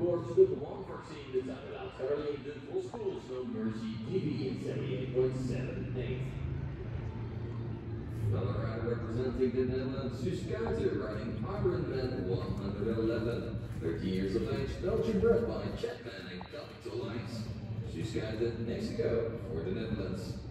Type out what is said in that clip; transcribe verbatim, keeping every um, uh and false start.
course, de Blomversie de Zuid-Laat. Caroline de Full Schools, no Mercy T V in seventy-eight point seven eight. Fellow rider representing the Netherlands, Suus Kuyter, riding Ironman one eleven. thirty years of age, Belgian bred by Chapman and coming to lights. Suus Kuyter next to go for the Netherlands.